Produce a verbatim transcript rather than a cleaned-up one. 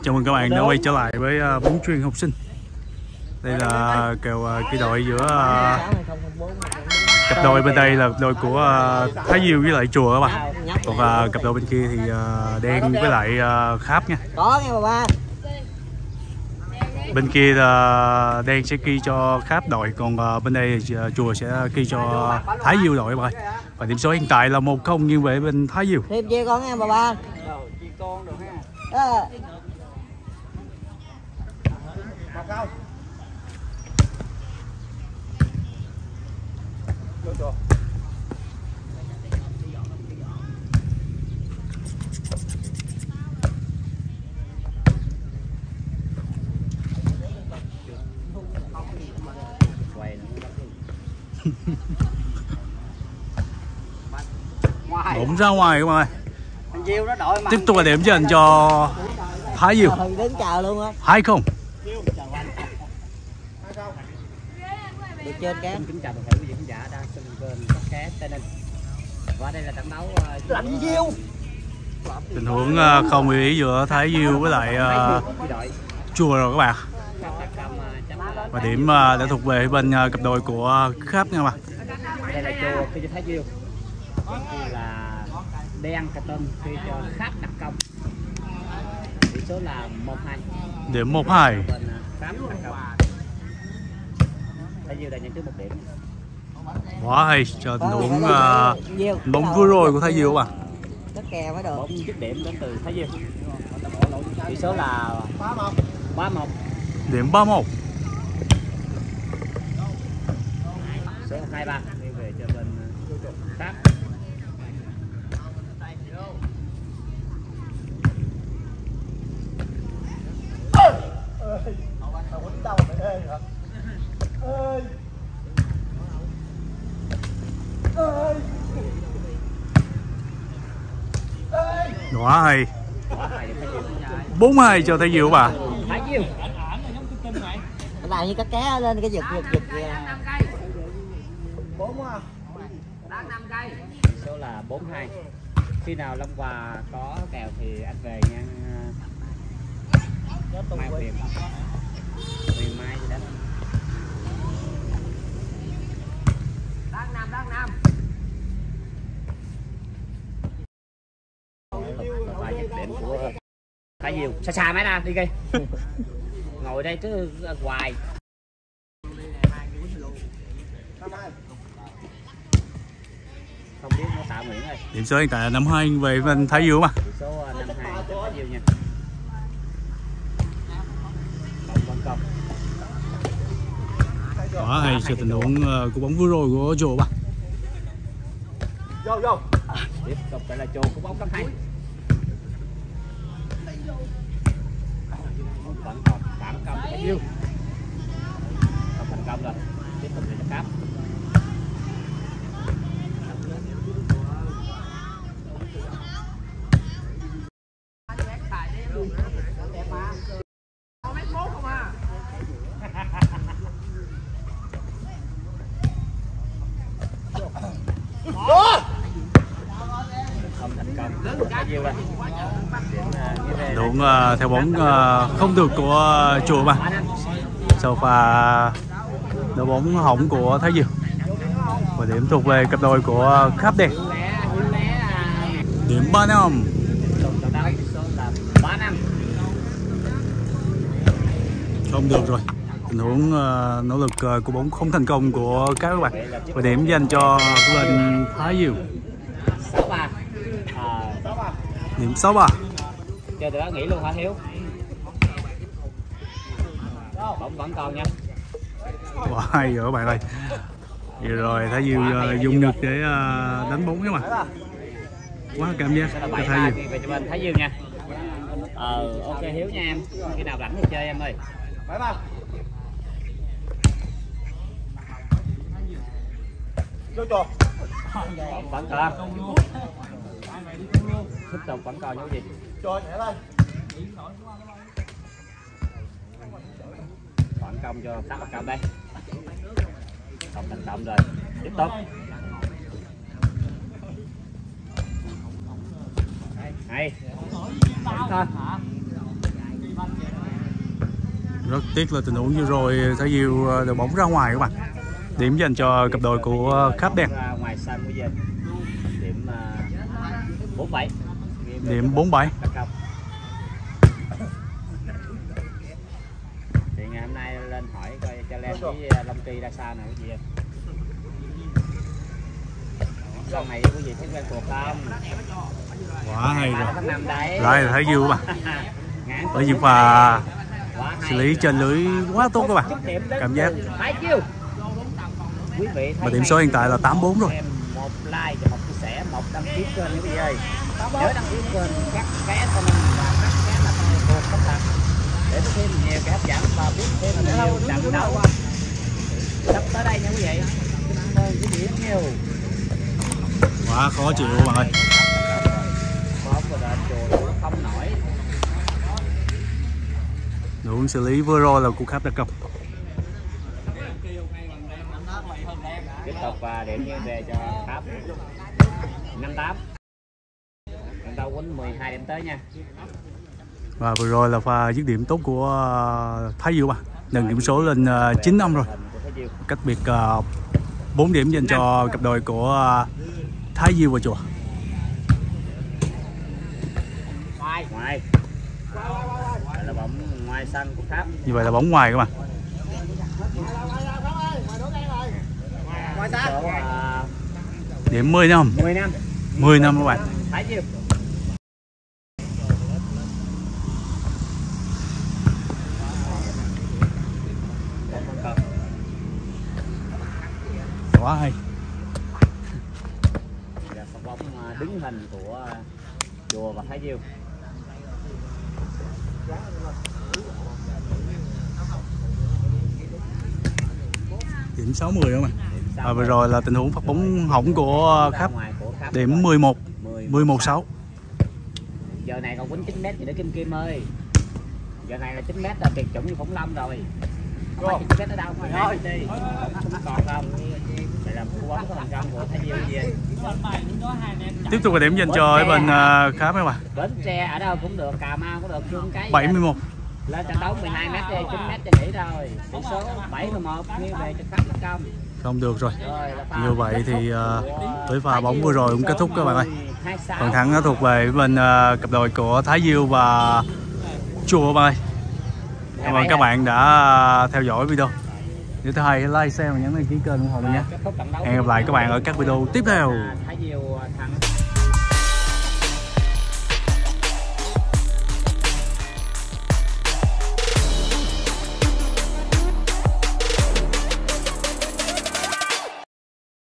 Chào mừng các bạn đã quay trở lại với uh, bóng chuyền học sinh. Đây là kèo uh, kỳ đội giữa uh, cặp đôi bên đây là đôi của uh, Thái Diêu với lại Chùa các bạn. Còn uh, cặp đôi bên kia thì uh, Đen với lại uh, Kháp nha. Có nghe bà ba. Bên kia là Đen sẽ ghi cho Kháp đội, còn uh, bên đây thì uh, Chùa sẽ ghi cho Thái Diêu đội các bạn. Và điểm số hiện tại là một không nghiêng về bên Thái Diêu. Thêm chia con nghe bà ba. À. Bóng ra ngoài các bạn ơi. Tiếp tục là điểm dành cho Thái Diêu. Đến chào luôn á. hai không. Được trên cái. Kính chào toàn thể quý vị khán giả đang xem kênh cá Tây Ninh. Và đây là trận đấu Lạnh Diêu. Tình huống uh, không ý giữa Thái Diêu với lại uh, Chùa rồi các bạn. Và điểm uh, đã thuộc về bên uh, cặp đôi của uh, Kháp nha các bạn. Đây là Chùa khi cho Thái Diêu. Đây là Đen cà tôm khi cho Kháp đặt công. Tỷ số là một hai. Điểm một hai. Bên Kháp đặt công. Thái Diêu đã nhận trước một điểm. Quá hay cho tình huống uh, bóng vừa rồi của Thái Diêu các bạn. Nó kè mới được. Bóng dứt điểm đến từ Thái Diêu. Tỷ số là ba một. Điểm ba một. Số hai ba đi về cho bên Kháp. Quá hay. bốn hai cho Thái Diêu các bạn. Thái Diêu. Cái này như cá cá lên cái giật giật giật kìa. Số là bốn hai. Khi nào Long Hòa có kèo thì anh về nha. Mai Huyền. Huyền Mai gì đó. Đang nằm đang nằm. Và dứt điểm của Thái Diêu. Xa xa máy ra đi kì. Ngồi đây cứ hoài. Không biết nó tạo Nguyễn ơi. Điểm số hiện tại là năm hai về bên Thái Diêu mà. Tỷ số năm hai cho Thái Diêu nha. Bóng bóng công. Quá hay cho tình huống uh, của bóng vừa rồi của Chùa bạn. Vô vô. Tiếp tục lại là Chùa của bóng cắm hay. Vẫn còn tạm công cho Thái Diêu. Không thành công rồi. Tiếp tục để cho Kháp. Không thành công. Thái Diêu đây. Đúng uh, theo bóng uh, không được của uh, Chùa mà. Sau pha đá bóng hỏng của Thái Diêu. Và điểm thuộc về cặp đôi của uh, Kháp Đen. Điểm ba năm. Không được rồi. Tình huống uh, nỗ lực uh, của bóng không thành công của các bạn. Và điểm dành cho bên Thái Diêu. sáu ba. Điểm sáu ba. Chơi từ đó nghỉ luôn hả Hiếu? Bóng vẫn còn nha. Wow, hay rồi các bạn ơi. Vậy rồi Thái Diêu uh, dùng ngực để uh, đánh bóng các bạn. Quá cảm giác cho Thái Diêu. Về cho bên Thái Diêu nha. Ờ ok Hiếu nha em. Khi nào rảnh thì chơi em ơi. Vẫn còn. Tiếp tục vẫn còn những gì? Phản công cho Kháp bắt công đây. Không thành công rồi. Tiếp tục. Hay. Thôi. Rất tiếc là tình huống vừa rồi Thái Diêu đội bóng ra ngoài các bạn. Điểm dành cho cặp đôi của Kháp Đen. Ra ngoài sân bây giờ điểm bốn bảy. Điểm bốn bảy. Thì ngày hôm nay lên hỏi coi cho Len với Long Kỳ ra sao nào quý vị. Lần này quý vị thấy quen thuộc không? Quá hay rồi. Đấy. Lại là Thái Diêu các bạn. Bởi vì pha xử lý trên lưới quá tốt các bạn. Cảm giác. Và điểm số hiện tại là tám bốn rồi. Một like và một chia sẻ, một đăng ký kênh quý vị ơi. Nhớ đăng ký kênh các ké cho mình và các ké là thuộc không thật. Để thêm nhiều cái hấp dẫn và biết thêm nhiều trận đấu sắp tới đây nha quý vị. Cảm ơn quý vị rất nhiều. Quá khó chịu bạn ơi. Không nổi. Đúng xử lý vừa rồi là cú Kháp đặc công. Tiếp tục và điểm như về cho Kháp năm tám. Chúng ta quýnh mười hai điểm tới nha. Và vừa rồi là pha dứt điểm tốt của Thái Diêu bạn. Nâng điểm số lên chín năm rồi. Cách biệt bốn điểm dành cho cặp đôi của Thái Diêu và Chùa. Ngoài. Ngoài. Đây là bóng ngoài sân của Kháp. Như vậy là bóng ngoài các bạn. Ngoài sân. Điểm mười năm. mười năm. mười năm các bạn. Thái Diêu. Quá hay. Là pha bóng đứng hình của Chùa và Thái Diêu. Điểm sáu mươi không ạ? Và vừa rồi là tình huống phát bóng hỏng của Kháp. Điểm mười một. mười một sáu. Giờ này còn quýnh chín mét gì nữa Kim Kim ơi. Giờ này là chín mét là tuyệt chủng như khủng long rồi. Không phải chín mét ở đâu mà đi. Không còn đâu. Đây là cú bóng có thành công của Thái Diêu gì. Tiếp tục là điểm dành cho ở bên uh, Kháp các bạn. Bến Tre ở đâu cũng được, Cà Mau cũng được, Chuông Cái. bảy mươi mốt. Lên trận đấu mười hai mét đi, chín mét cho nghỉ rồi. Tỷ số bảy mươi mốt nghiêng về cho Kháp đặc công. Không được rồi. Như vậy thì uh, với pha bóng vừa rồi cũng kết thúc các bạn ơi. Phần thắng nó thuộc về bên uh, cặp đôi của Thái Diêu và Chùa bạn ơi. Cảm ơn các bạn đã theo dõi video. Nếu thấy hay like, share và nhấn đăng ký kênh ủng hộ mình nhé. Hẹn gặp lại các bạn ở các video tiếp theo. Thái Diêu thắng.